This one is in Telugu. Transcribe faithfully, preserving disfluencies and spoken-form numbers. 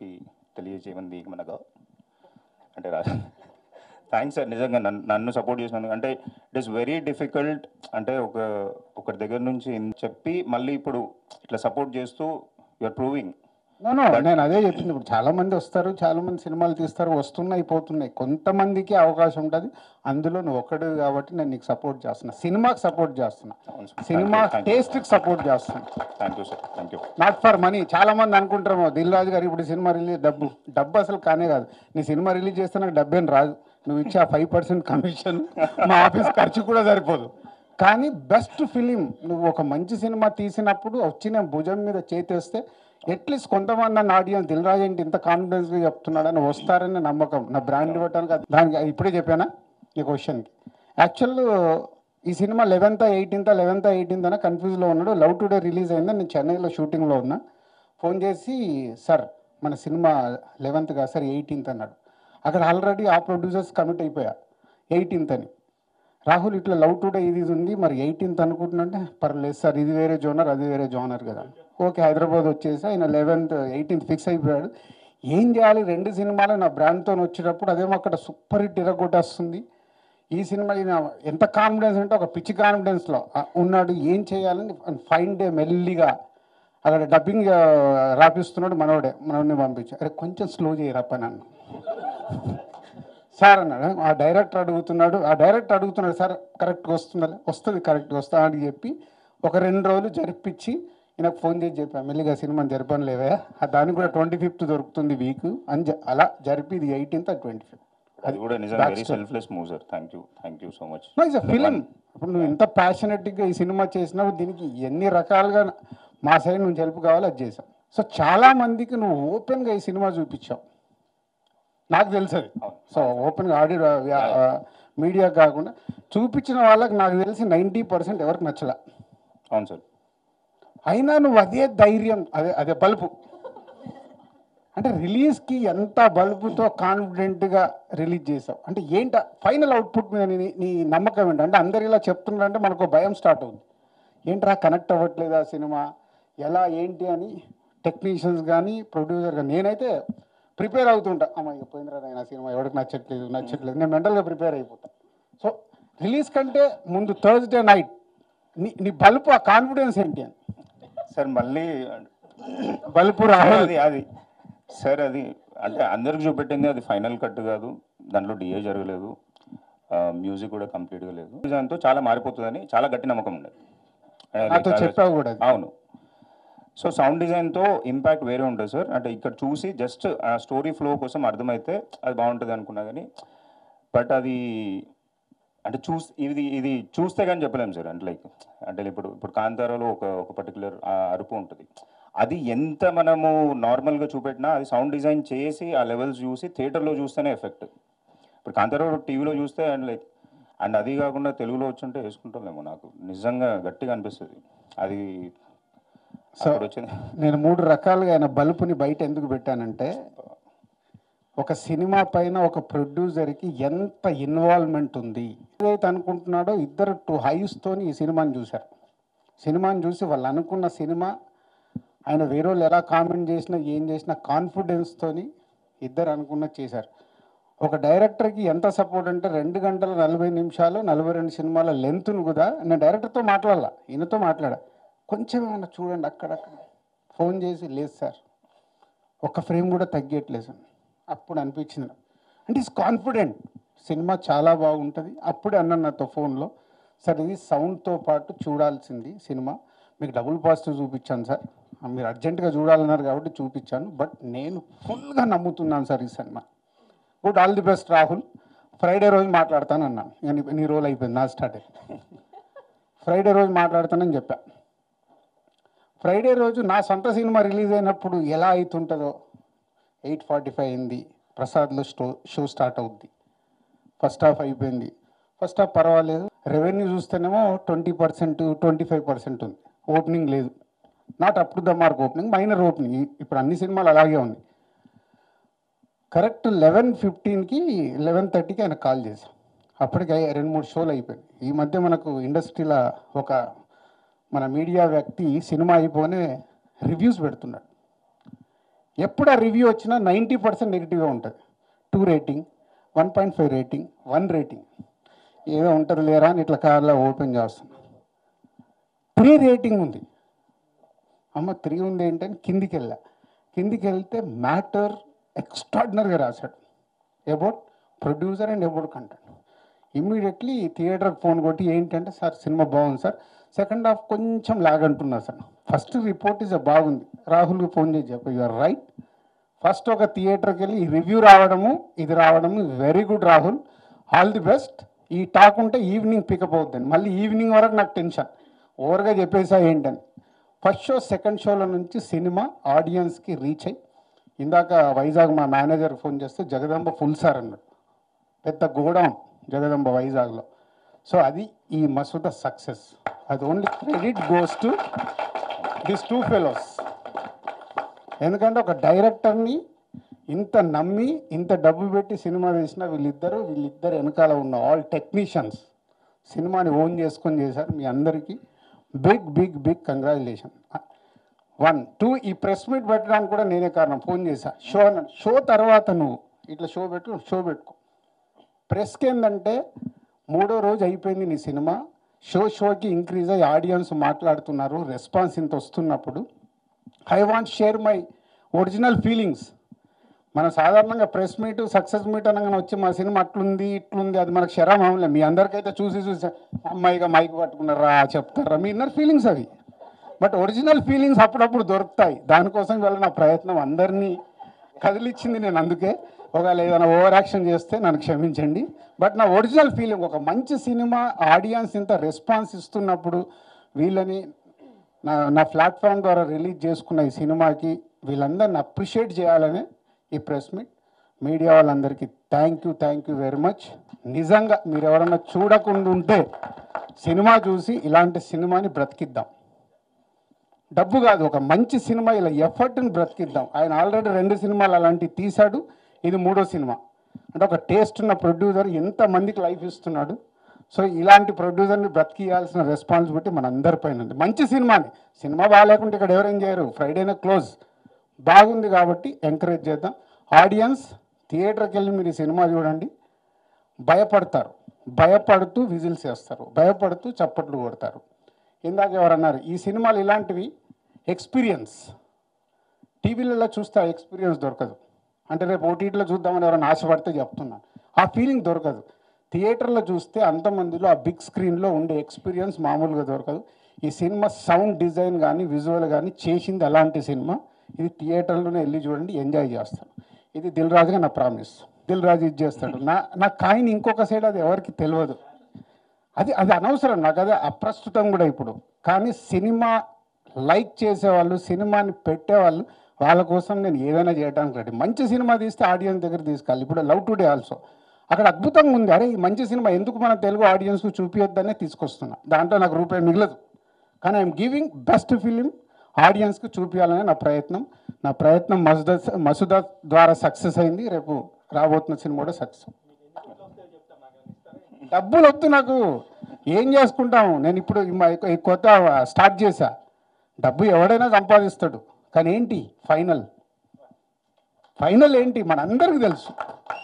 ఆడియన్స్కి తెలియజేయమంది మనగా అంటే రాజు థ్యాంక్స్ సార్, నిజంగా నన్ను నన్ను సపోర్ట్ చేసినందుకు. అంటే ఇట్ ఈస్ వెరీ డిఫికల్ట్, అంటే ఒక ఒకరి దగ్గర నుంచి చెప్పి మళ్ళీ ఇప్పుడు ఇట్లా సపోర్ట్ చేస్తూ యూఆర్ ప్రూవింగ్. నో నేను అదే చెప్పింది. ఇప్పుడు చాలా మంది వస్తారు, చాలా మంది సినిమాలు తీస్తారు, వస్తున్నాయి పోతున్నాయి. కొంతమందికి అవకాశం ఉంటుంది, అందులో నువ్వు ఒక్కడు కాబట్టి నేను నీకు సపోర్ట్ చేస్తున్నా, సినిమాకి సపోర్ట్ చేస్తున్నా, సినిమా టేస్ట్కి సపోర్ట్ చేస్తున్నా. Thank you sir, thank you. Not for money. చాలా మంది అనుకుంటారేమో దిల్ రాజు గారు ఇప్పుడు సినిమా రిలీజ్ డబ్బు డబ్బు అసలు కానే కాదు. నీ సినిమా రిలీజ్ చేస్తే నాకు డబ్బేం రాదు, నువ్వు ఇచ్చే ఆ ఫైవ్ పర్సెంట్ కమిషన్ మా ఆఫీస్ ఖర్చు కూడా సరిపోదు. కానీ బెస్ట్ ఫిలిం నువ్వు ఒక మంచి సినిమా తీసినప్పుడు వచ్చిన భుజం మీద చేతేస్తే అట్లీస్ట్ కొంతమంది నన్ను ఆడియన్స్ దిల్ రాజు ఏంటి ఇంత కాన్ఫిడెన్స్గా చెప్తున్నాడని వస్తారని నమ్మకం, నా బ్రాండ్ ఇవ్వటానికి. దానికి ఇప్పుడే చెప్పానా ఈ క్వశ్చన్కి. యాక్చువల్ ఈ cinema eleventh eighteenth eleventh eighteenth అన్న కన్ఫ్యూజ్లో ఉన్నాడు. లవ్ టుడే రిలీజ్ అయిందని నేను చెన్నైలో షూటింగ్లో ఉన్నా. ఫోన్ చేసి సార్ మన సినిమా లెవెన్త్ కాదు సార్ ఎయిటీన్త్ అన్నాడు. అక్కడ ఆల్రెడీ ఆ ప్రొడ్యూసర్స్ కమిట్ అయిపోయా ఎయిటీన్త్ అని. రాహుల్ ఇట్లా లవ్ టుడే ఇది ఉంది మరి ఎయిటీన్త్ అనుకుంటున్నాంటే పర్లేదు సార్ ఇది వేరే జోనర్ అది వేరే జోనర్ కదా. ఓకే హైదరాబాద్ వచ్చేసి ఆయన లెవెన్త్ ఎయిటీన్త్ ఫిక్స్ అయిపోయాడు. ఏం చేయాలి రెండు సినిమాలు నా బ్రాండ్తో వచ్చేటప్పుడు అదేమో అక్కడ సూపర్ హిట్ ఇరగొట్టేస్తుంది. ఈ సినిమా ఎంత కాన్ఫిడెన్స్ అంటే ఒక పిచ్చి కాన్ఫిడెన్స్లో ఉన్నాడు. ఏం చేయాలని ఫైన్ డే మెల్లిగా అక్కడ డబ్బింగ్ రాపిస్తున్నాడు మనోడే, మనోడిని పంపించా. అరే కొంచెం స్లో చేయరప్ప నన్ను సార్ అన్నాడు. ఆ డైరెక్టర్ అడుగుతున్నాడు ఆ డైరెక్టర్ అడుగుతున్నాడు సార్ కరెక్ట్గా వస్తుందా వస్తుంది కరెక్ట్గా వస్తా అని చెప్పి ఒక రెండు రోజులు జరిపించి నాకు ఫోన్ చేసి చెప్పాను మెల్లిగా సినిమాని జరిపని లేవా దానికి కూడా ట్వంటీ ఫిఫ్త్ దొరుకుతుంది వీక్ అని అలా జరిపి ఇది ఎయిటీన్త్ ట్వంటీ ఫిఫ్త్. అది కూడా నిజంగా very selfless move sir. Thank you thank you so much. It's a film. ఇప్పుడు నువ్వు ఇంత ప్యాషనెట్గా ఈ సినిమా చేసినావు, దీనికి ఎన్ని రకాలుగా మా సైడ్ నుంచి హెల్ప్ కావాలో అది చేసావు. సో చాలా మందికి నువ్వు ఓపెన్గా ఈ సినిమా చూపించావు, నాకు తెలుసు అది. సో ఓపెన్గా ఆడియో మీడియా కాకుండా చూపించిన వాళ్ళకి నాకు తెలిసి నైంటీ పర్సెంట్ ఎవరికి నచ్చలే. అవును సార్. అయినా నువ్వు అదే ధైర్యం అదే అదే బల్బు అంటే రిలీజ్కి ఎంత బల్బుతో కాన్ఫిడెంట్గా రిలీజ్ చేసావు అంటే ఏంట ఫైనల్ అవుట్పుట్ మీద నీ నీ నమ్మకం ఏంటి? అంటే అందరు ఇలా చెప్తున్నారంటే మనకు భయం స్టార్ట్ అవుతుంది. ఏంట్రా కనెక్ట్ అవ్వట్లేదు ఆ సినిమా ఎలా ఏంటి అని టెక్నీషియన్స్ కానీ ప్రొడ్యూసర్ కానీ. నేనైతే ప్రిపేర్ అవుతుంటా, అమ్మ ఇక పోయిందిరా నా సినిమా ఎవరికి నచ్చట్లేదు నచ్చట్లేదు నేను మెంటల్గా ప్రిపేర్ అయిపోతాను. సో రిలీజ్ కంటే ముందు థర్స్డే నైట్ నీ నీ బల్బు ఆ కాన్ఫిడెన్స్ ఏంటి అని సార్ మళ్ళీ బల్బు రావాలి అది సార్. అది అంటే అందరికి చూపెట్టింది అది ఫైనల్ కట్ కాదు, దాంట్లో డిఏ జరగలేదు, మ్యూజిక్ కూడా కంప్లీట్గా లేదు. దాంతో చాలా మారిపోతుందని చాలా గట్టి నమ్మకం ఉండేది. చెప్పావు కూడా. అవును. సో సౌండ్ డిజైన్తో ఇంపాక్ట్ వేరే ఉంటుంది సార్. అంటే ఇక్కడ చూసి జస్ట్ ఆ స్టోరీ ఫ్లో కోసం అర్థమైతే అది బాగుంటుంది అనుకున్నా కానీ బట్ అది అంటే చూస్ ఇది ఇది చూస్తే కానీ చెప్పలేము సార్. అంటే లైక్ అంటే ఇప్పుడు ఇప్పుడు కాంతారాలో ఒక ఒక పర్టికులర్ అరుపు ఉంటుంది, అది ఎంత మనము నార్మల్గా చూపెట్టినా అది సౌండ్ డిజైన్ చేసి ఆ లెవెల్స్ చూసి థియేటర్లో చూస్తేనే ఎఫెక్ట్. ఇప్పుడు కాంతారావు టీవీలో చూస్తే అండ్ లైక్ అండ్ అది కాకుండా తెలుగులో వచ్చుంటే వేసుకుంటామేమో, నాకు నిజంగా గట్టిగా అనిపిస్తుంది అది. సో నేను మూడు రకాలుగా ఆయన బల్బుని బయట ఎందుకు పెట్టానంటే ఒక సినిమా పైన ఒక ప్రొడ్యూసర్కి ఎంత ఇన్వాల్వ్మెంట్ ఉంది ఏదైతే అనుకుంటున్నాడో ఇద్దరు టూ హైస్తోని ఈ సినిమాని చూశారు. సినిమాని చూసి వాళ్ళు అనుకున్న సినిమా ఆయన వేరే వాళ్ళు ఎలా కామెంట్ చేసినా ఏం చేసినా కాన్ఫిడెన్స్తోని ఇద్దరు అనుకున్నది చేశారు. ఒక డైరెక్టర్కి ఎంత సపోర్ట్ అంటే రెండు గంటల నలభై నిమిషాలు నలభై రెండు సినిమాల లెంత్ను కూడా నేను డైరెక్టర్తో మాట్లాడాల, ఈయనతో మాట్లాడా, కొంచెం ఏమన్నా చూడండి అక్కడక్కడ ఫోన్ చేసి లేదు సార్ ఒక ఫ్రేమ్ కూడా తగ్గట్లేదు సార్. అప్పుడు అనిపించింది అంటే ఇస్ కాన్ఫిడెంట్ సినిమా చాలా బాగుంటుంది. అప్పుడే అన్నాను నాతో ఫోన్లో, సార్ ఇది సౌండ్తో పాటు చూడాల్సింది సినిమా, మీకు డబుల్ పాజిటివ్ చూపించాను సార్, మీరు అర్జెంటుగా చూడాలన్నారు కాబట్టి చూపించాను, బట్ నేను ఫుల్గా నమ్ముతున్నాను సార్ ఈ cinema. Good all the best Rahul, Friday రోజు మాట్లాడతాను అన్నాను. ఇక నీ రోల్ అయిపోయింది నా స్టార్ట్ అయింది. ఫ్రైడే రోజు మాట్లాడతానని చెప్పా. ఫ్రైడే రోజు నా సొంత సినిమా రిలీజ్ అయినప్పుడు ఎలా అవుతుంటుందో ఎయిట్ ఫార్టీ ఫైవ్ అయింది, ప్రసాద్లో స్టో షో స్టార్ట్ అవుద్ది. ఫస్ట్ హాఫ్ అయిపోయింది. ఫస్ట్ హాఫ్ పర్వాలేదు, రెవెన్యూ చూస్తేనేమో twenty percent twenty five percent ఉంది, ఓపెనింగ్ లేదు, not up to the mark opening, minor opening. ఇప్పుడు అన్ని సినిమాలు అలాగే ఉంది. కరెక్ట్ లెవెన్ ఫిఫ్టీన్కి లెవెన్ థర్టీకి ఆయన కాల్ చేశాం. అప్పటికి రెండు మూడు షోలు అయిపోయాయి. ఈ మధ్య మనకు ఇండస్ట్రీలో ఒక మన మీడియా వ్యక్తి సినిమా అయిపోనే రివ్యూస్ పెడుతున్నాడు. ఎప్పుడు ఆ రివ్యూ వచ్చినా నైంటీ పర్సెంట్ నెగిటివ్గా ఉంటుంది. Two rating, one point five rating, one rating, ఏదో ఉంటుంది లేరా అని ఇట్లా కార్లో ఓపెన్ చేస్తాను. త్రీ రేటింగ్ ఉంది. అమ్మ త్రీ ఉంది ఏంటని కిందికి వెళ్ళా. కిందికి వెళ్తే మ్యాటర్ ఎక్స్ట్రాడినరీగా రాశాడు about producer and about content. Immediately థియేటర్కి ఫోన్ కొట్టి ఏంటంటే సార్ సినిమా బాగుంది సార్, సెకండ్ హాఫ్ కొంచెం లాగ్ అంటున్నా సార్, ఫస్ట్ రిపోర్ట్ ఇస్ బాగుంది, రాహుల్కి ఫోన్ చేసి చెప్పు యూఆర్ రైట్. ఫస్ట్ ఒక థియేటర్కి వెళ్ళి ఈ రివ్యూ రావడము ఇది రావడము very good Rahul, all the best. ఈ టాక్ ఉంటే ఈవినింగ్ పికప్ అవుతుంది. మళ్ళీ ఈవినింగ్ వరకు నాకు టెన్షన్, ఓవర్గా చెప్పేసా ఏంటని. ఫస్ట్ షో సెకండ్ షోల నుంచి సినిమా ఆడియన్స్కి రీచ్ అయ్యి, ఇందాక వైజాగ్ మా మేనేజర్ ఫోన్ చేస్తే జగదంబ ఫుల్ సార్ అన్నాడు, పెద్ద గోడౌన్ జగదంబ వైజాగ్లో. సో అది ఈ మసూద సక్సెస్. అది only credit goes to this two fellows. ఎందుకంటే ఒక డైరెక్టర్ని ఇంత నమ్మి ఇంత డబ్బు పెట్టి సినిమా వేసిన వీళ్ళిద్దరు వీళ్ళిద్దరు వెనకాల ఉన్న ఆల్ టెక్నీషియన్స్ సినిమాని ఓన్ చేసుకొని చేశారు. మీ అందరికీ big big big congratulation. One two ఈ ప్రెస్ మీట్ పెట్టడానికి కూడా నేనే కారణం. ఫోన్ చేశా షో అన్న, షో తర్వాత నువ్వు ఇట్లా షో పెట్టు షో పెట్టుకో. ప్రెస్కి ఏంటంటే మూడో రోజు అయిపోయింది నీ సినిమా, షో షోకి ఇంక్రీజ్ అయ్యి ఆడియన్స్ మాట్లాడుతున్నారు, రెస్పాన్స్ ఇంత వస్తున్నప్పుడు I want share my original feelings. మనం సాధారణంగా ప్రెస్ మీట్ సక్సెస్ మీట్ అనగానే వచ్చి మా సినిమా అట్లుంది ఇట్లుంది అది మనకు శరమామలే. మీ అందరికైతే చూసి చూసి అమ్మాయిగా మైక్ పట్టుకున్నారా చెప్తారా మీ ఇన్నర్ ఫీలింగ్స్ అవి. బట్ ఒరిజినల్ ఫీలింగ్స్ అప్పుడప్పుడు దొరుకుతాయి. దానికోసం ఇవాళ నా ప్రయత్నం అందరినీ కదిలిచ్చింది నేను. అందుకే ఒకవేళ ఏదైనా ఓవర్ యాక్షన్ చేస్తే నన్ను క్షమించండి. బట్ నా ఒరిజినల్ ఫీలింగ్ ఒక మంచి సినిమా ఆడియన్స్ ఇంత రెస్పాన్స్ ఇస్తున్నప్పుడు వీళ్ళని నా నా ప్లాట్ఫామ్ ద్వారా రిలీజ్ చేసుకున్న ఈ సినిమాకి వీళ్ళందరిని అప్రిషియేట్ చేయాలని ఈ ప్రెస్ మీట్. మీడియా వాళ్ళందరికీ thank you thank you very much. నిజంగా మీరు ఎవరన్నా చూడకుండా ఉంటే సినిమా చూసి ఇలాంటి సినిమాని బ్రతికిద్దాం. డబ్బు కాదు, ఒక మంచి సినిమా ఇలా ఎఫర్ట్ని బ్రతికిద్దాం. ఆయన ఆల్రెడీ రెండు సినిమాలు అలాంటివి తీశాడు, ఇది మూడో సినిమా. అంటే ఒక టేస్ట్ ఉన్న ప్రొడ్యూసర్ ఎంతమందికి లైఫ్ ఇస్తున్నాడు. సో ఇలాంటి ప్రొడ్యూసర్ని బ్రతికియాల్సిన రెస్పాన్సిబిలిటీ మన అందరిపైన ఉంది. మంచి సినిమాని, సినిమా బాగాలేకుంటే ఇక్కడ ఎవరేం చేయరు, ఫ్రైడేనే క్లోజ్. బాగుంది కాబట్టి ఎంకరేజ్ చేద్దాం. ఆడియన్స్ థియేటర్కి వెళ్ళి మీరు ఈ సినిమా చూడండి, భయపడతారు, భయపడుతూ విజిల్స్ వేస్తారు, భయపడుతూ చప్పట్లు కొడతారు. ఇందాక ఎవరన్నారు ఈ సినిమాలు ఇలాంటివి ఎక్స్పీరియన్స్, టీవీలలో చూస్తే ఆ ఎక్స్పీరియన్స్ దొరకదు. అంటే రేపు ఓటీటీలో చూద్దామని ఎవరైనా ఆశపడితే చెప్తున్నాను, ఆ ఫీలింగ్ దొరకదు. థియేటర్లో చూస్తే అంతమందిలో ఆ బిగ్ స్క్రీన్లో ఉండే ఎక్స్పీరియన్స్ మామూలుగా దొరకదు. ఈ సినిమా సౌండ్ డిజైన్ కానీ విజువల్ కానీ చేసింది అలాంటి సినిమా. ఇది థియేటర్లోనే వెళ్ళి చూడండి, ఎంజాయ్ చేస్తాను. ఇది దిల్ రాజుగా నా ప్రామిస్. దిల్ రాజు ఇది చేస్తాడు. నా నా కాయిన్ ఇంకొక సైడ్ అది ఎవరికి తెలియదు, అది అది అనవసరం నాకు, అది అప్రస్తుతం కూడా ఇప్పుడు. కానీ సినిమా లైక్ చేసేవాళ్ళు, సినిమాని పెట్టేవాళ్ళు, వాళ్ళ కోసం నేను ఏదైనా చేయడానికి రెడీ. మంచి సినిమా తీస్తే ఆడియన్స్ దగ్గర తీసుకెళ్ళాలి. ఇప్పుడు లవ్ టుడే ఆల్సో అక్కడ అద్భుతంగా ఉంది. అరే ఈ మంచి సినిమా ఎందుకు మన తెలుగు ఆడియన్స్కు చూపించొద్దనే తీసుకొస్తున్నా. దాంట్లో నాకు రూపాయి మిగలదు, కానీ ఐఎమ్ గివింగ్ బెస్ట్ ఫిలిం ఆడియన్స్కి చూపించాలనే నా ప్రయత్నం. నా ప్రయత్నం మసూద మసూద ద్వారా సక్సెస్ అయింది. రేపు రాబోతున్న సినిమా కూడా సక్సెస్. డబ్బులు వద్దు నాకు, ఏం చేసుకుంటాము. నేను ఇప్పుడు ఈ కొత్త స్టార్ట్ చేశా. డబ్బు ఎవడైనా సంపాదిస్తాడు, కానీ ఏంటి ఫైనల్ ఫైనల్ ఏంటి మనందరికీ తెలుసు.